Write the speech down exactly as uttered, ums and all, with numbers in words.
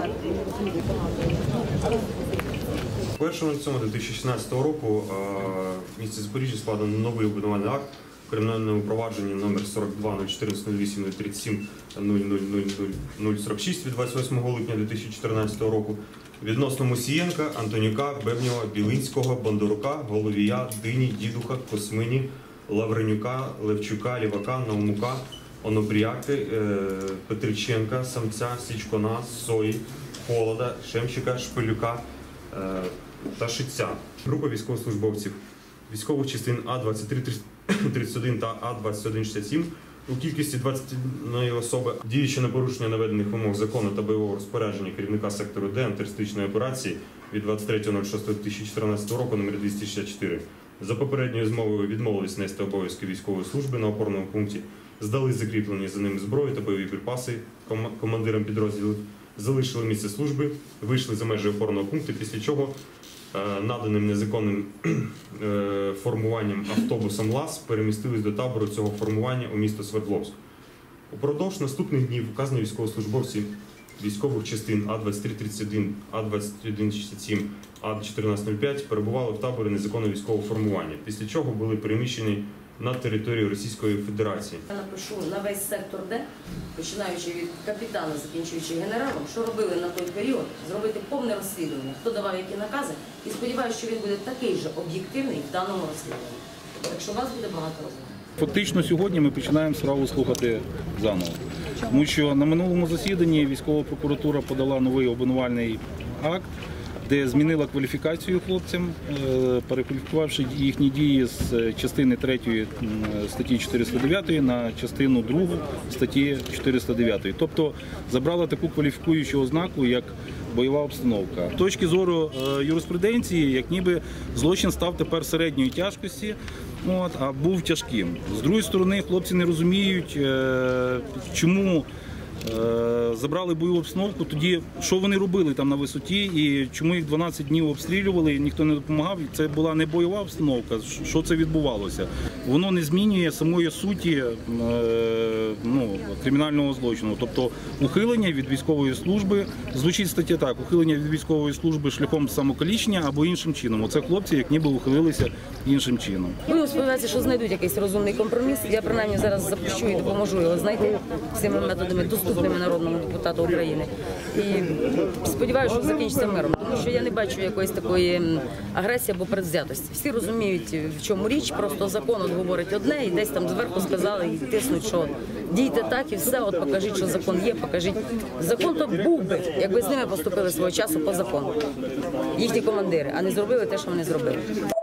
першого дві тисячі шістнадцятого року в місті Запоріжжя складено новий обвинувальний акт в кримінальному провадженні номер сорок два нуль чотирнадцять нуль вісім нуль тридцять сім нуль нуль нуль нуль сорок шість від двадцять восьмого липня дві тисячі чотирнадцятого року відносно Мусієнка, Антонюка, Бебнєва, Білинського, Бондарука, Головія, Дині, Дідуха, Космині, Лавренюка, Левчука, Лівака, Наумука, Онопріяки, Петриченка, Самця, Січкона, Сої, Холода, Шемчика, Шпилюка та Шиця. Група військовослужбовців військових частин А двадцять три тридцять один та А двадцять один шістдесят сім у кількості двадцять однієї особи, діючи на порушення наведених вимог закону та бойового розпорядження керівника сектору Д антитерористичної операції від двадцять третього шостого дві тисячі чотирнадцятого року номер двісті шістдесят чотири, за попередньою змовою відмовились нести обов'язки військової служби на опорному пункті, здали закріплені за ними зброю та бойові припаси командирам підрозділів, залишили місце служби, вийшли за межі опорного пункту, після чого наданим незаконним формуванням автобусом ЛАЗ перемістились до табору цього формування у місто Свердловськ. Упродовж наступних днів вказані військовослужбовці військових частин А двадцять три тридцять один, А двадцять один шістдесят сім, А чотирнадцять нуль п'ять перебували в таборі незаконного військового формування, після чого були переміщені на територію Російської Федерації. Я напишу на весь сектор Д, починаючи від капітана, закінчуючи генералом, що робили на той період, зробити повне розслідування, хто давав які накази, і сподіваюся, що він буде такий же об'єктивний в даному розслідуванні. Так що у вас буде багато розмов. Фактично сьогодні ми починаємо справу слухати заново, тому що на минулому засіданні військова прокуратура подала новий обвинувальний акт, де змінила кваліфікацію хлопцям, перекваліфікувавши їхні дії з частини третьої статті чотириста дев'ять на частину другу статті чотириста дев'ять. Тобто забрала таку кваліфікуючу ознаку, як бойова обстановка. З точки зору юриспруденції, як ніби злочин став тепер середньої тяжкості, от, а був тяжким. З другої сторони, хлопці не розуміють, чому забрали бойову обстановку, тоді що вони робили там на висоті і чому їх дванадцять днів обстрілювали і ніхто не допомагав. Це була не бойова обстановка, що це відбувалося. Воно не змінює самої суті ну, кримінального злочину. Тобто ухилення від військової служби, звучить стаття так, ухилення від військової служби шляхом самокалічення або іншим чином. Оце хлопці, як ніби ухилилися іншим чином. Будемо сподіватися, що знайдуть якийсь розумний компроміс. Я принаймні зараз запущу і допоможу його знайти всіми методами доступними народному депутату України. І сподіваюся, що закінчиться миром, тому що я не бачу якоїсь такої агресії або предвзятості. Всі розуміють, в чому річ, просто закон от говорить одне і десь там зверху сказали і тиснуть, що дійте так і все, от покажіть, що закон є, покажіть. Закон то був би, якби з ними поступили свого часу по закону. Їхні командири, а не зробили те, що вони зробили.